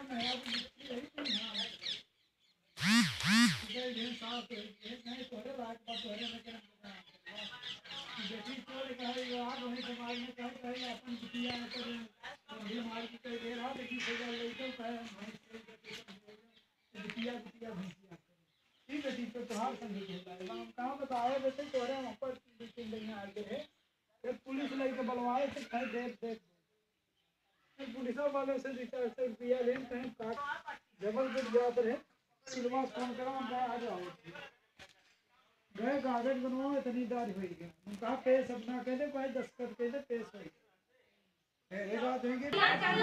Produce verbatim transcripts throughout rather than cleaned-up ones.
Police लेके बलवाए थे कहीं देख देख पुलिस वाले से रुपया ले कहीं जबलपुर जाते रहे सिलवा फोन करा आ जाओ गए कागज बनवाओ इतनी दार हुई गया कहा पेश अपना कहते कोई दस्तखत कहते पेश हो ये बात है कि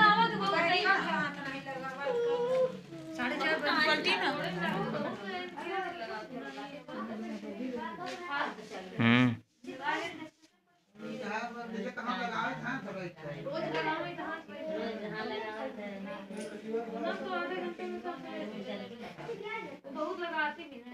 साढ़े चार बजे पलटी ना हम्म कहाँ लगाए था रोज लगावे जहाँ जहाँ लगावे ना तो आधे घंटे में तो बहुत लगाती भी है।